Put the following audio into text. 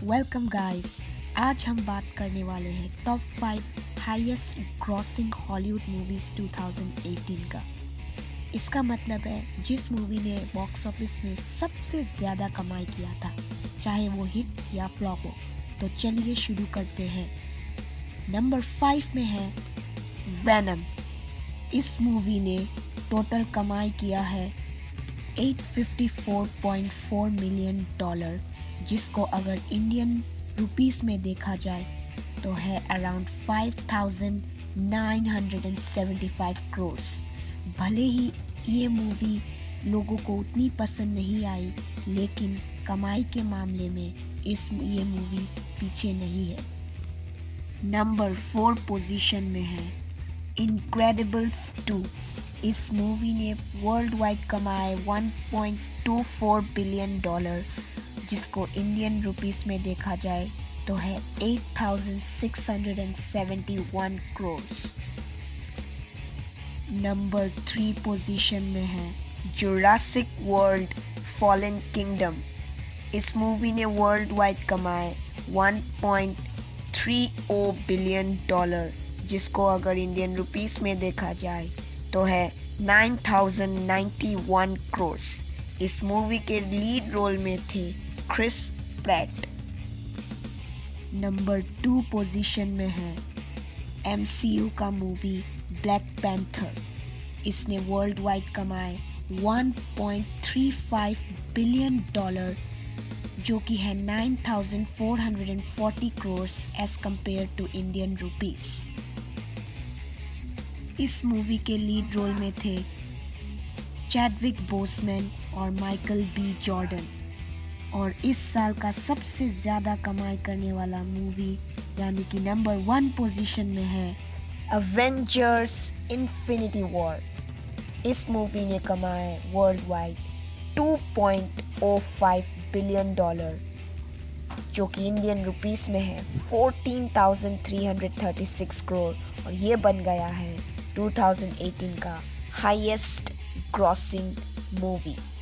Welcome guys. आज हम बात करने वाले हैं top 5 highest grossing Hollywood movies 2018 का। इसका मतलब है जिस मूवी ने बॉक्स ऑफिस में सबसे ज़्यादा कमाई किया था, चाहे वो हिट या फ्लॉप हो। तो चलिए शुरू करते हैं। नंबर 5 में है वेनम। इस मूवी ने टोटल कमाई किया है $854.4 मिलियन, जिसको अगर इंडियन रुपीस में देखा जाए तो है अराउंड 5,975 करोड़। भले ही ये मूवी लोगों को उतनी पसंद नहीं आई, लेकिन कमाई के मामले में ये मूवी पीछे नहीं है। नंबर 4 पोजीशन में है इनक्रेडिबल्स 2। इस मूवी ने वर्ल्ड वाइड कमाए $1.24 बिलियन, जिसको इंडियन रुपीस में देखा जाए तो है 8,671 करोड़। नंबर 3 पोजीशन में है जुरासिक वर्ल्ड फॉलन किंगडम। इस मूवी ने वर्ल्ड वाइड कमाए $1.30 बिलियन, जिसको अगर इंडियन रुपीस में देखा जाए तो है 9,091 करोड़। इस मूवी के लीड रोल में थे क्रिस प्रैट। नंबर 2 पोजीशन में है MCU का मूवी ब्लैक पैंथर। इसने वर्ल्ड वाइड कमाए $1.35 बिलियन, जो कि है 9,440 crore as compare to Indian rupees. इस मूवी के लीड रोल में थे चैडविक बोसमैन और माइकल बी जॉर्डन। और इस साल का सबसे ज़्यादा कमाई करने वाला मूवी यानी कि नंबर 1 पोजीशन में है अवेंजर्स इन्फिनिटी वॉर। इस मूवी ने कमाए वर्ल्ड वाइड $2.05 बिलियन, जो कि इंडियन रुपीस में है 14,336 करोड़, और ये बन गया है 2018 का हाईएस्ट ग्रॉसिंग मूवी।